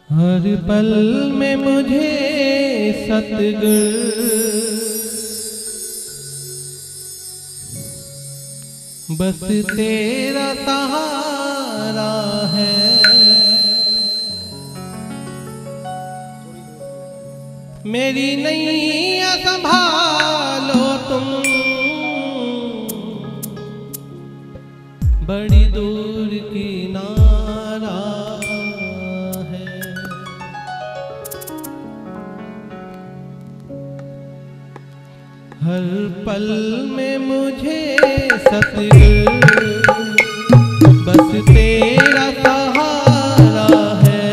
हर पल में मुझे सतगुर बस तेरा सहारा है। मेरी नैया संभालो तुम, बड़ी दूर किनारा है। हर पल में मुझे सतगुर बस तेरा सहारा है।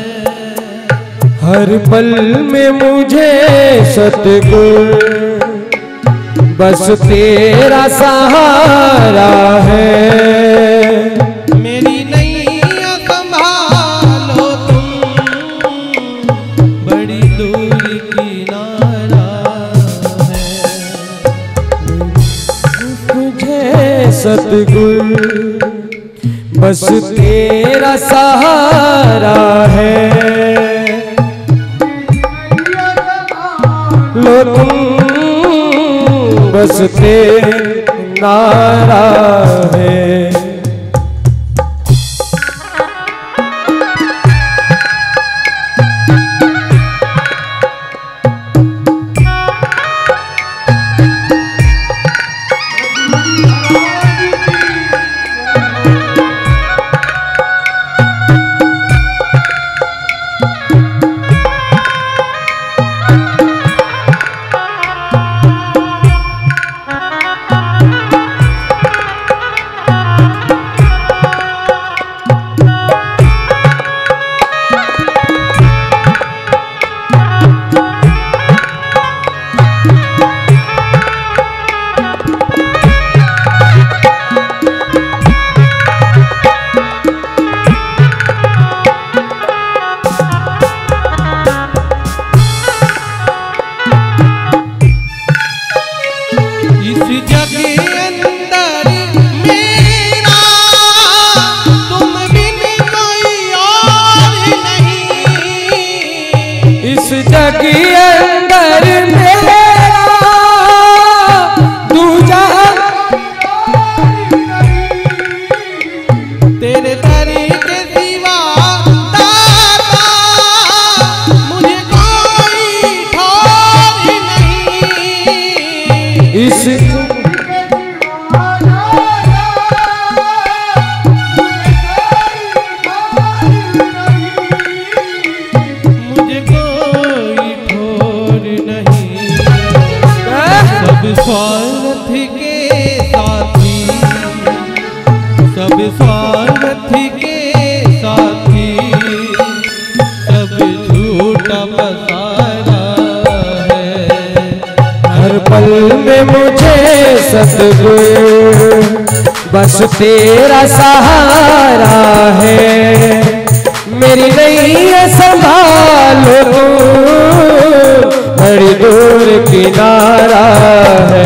हर पल में मुझे सतगुर बस तेरा सहारा है। मेरी नैया संभालो तुम, बड़ी दूर किनारा है। मुझे सतगुर बस तेरा सहारा है। लो तुम बस तेरा है। स्वार्थ के साथी, सब स्वार्थ के साथी, सब झूठा पसारा है। हर पल में मुझे सतगुर बस तेरा सहारा है। मेरी नैया संभालो बड़ी दूर किनारा है।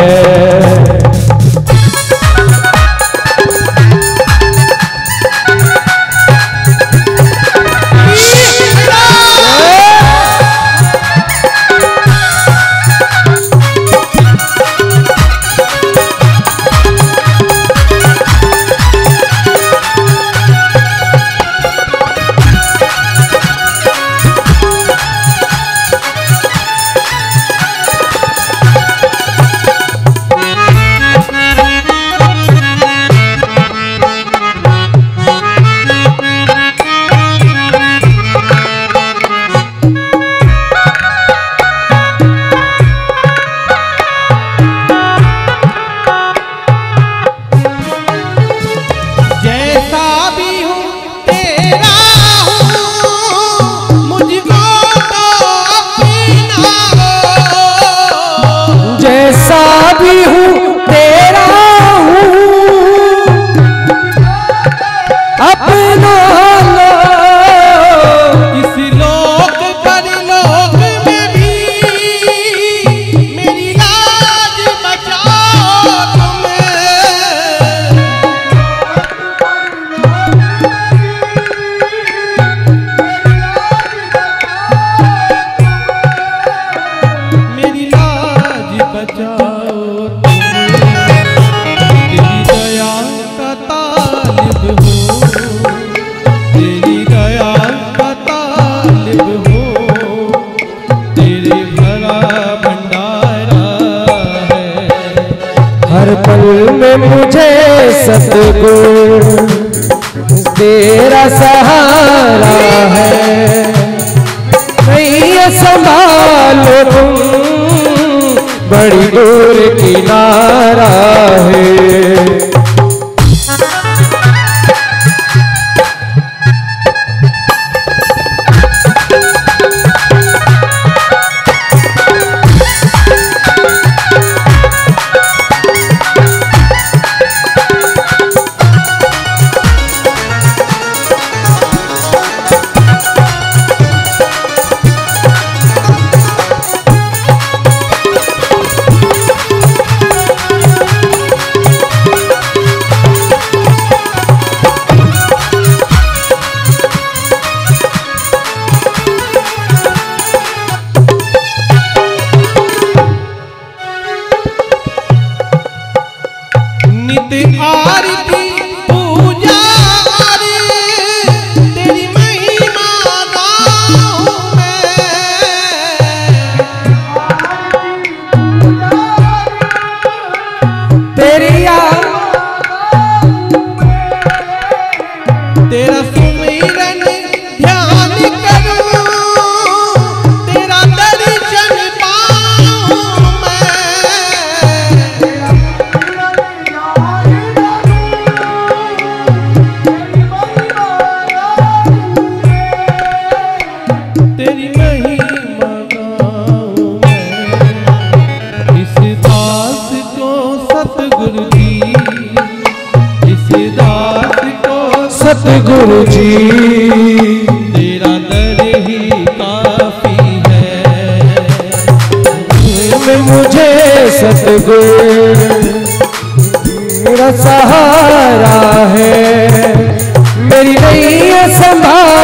सतगुरु तेरा सहारा है। नहीं संभालो तुम बड़ी दूर किनारा है। नित आरती पूजा तेरी महिमा गाऊं मैं, तेरा सुमिरन ध्यान करूं, तेरा दर्शन पाऊं मैं, तेरी महिमा गाऊं मैं। इस दास को सतगुरु जी, इस दास को सतगुरु जी तेरा दर ही काफी है। में मुझे सतगुरु मेरा सहारा है। मेरी नैया संभाल